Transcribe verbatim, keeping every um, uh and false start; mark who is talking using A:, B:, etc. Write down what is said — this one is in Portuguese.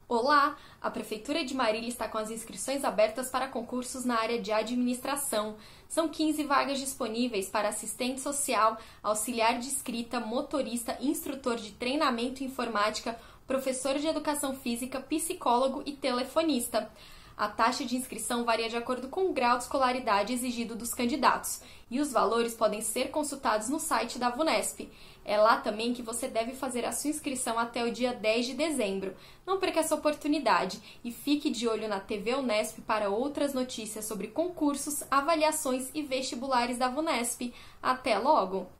A: Olá! A Prefeitura de Marília está com as inscrições abertas para concursos na área de administração. São quinze vagas disponíveis para assistente social, auxiliar de escrita, motorista, instrutor de treinamento em informática, professor de educação física, psicólogo e telefonista. A taxa de inscrição varia de acordo com o grau de escolaridade exigido dos candidatos, e os valores podem ser consultados no site da VUNESP. É lá também que você deve fazer a sua inscrição até o dia dez de dezembro. Não perca essa oportunidade e fique de olho na T V Unesp para outras notícias sobre concursos, avaliações e vestibulares da VUNESP. Até logo!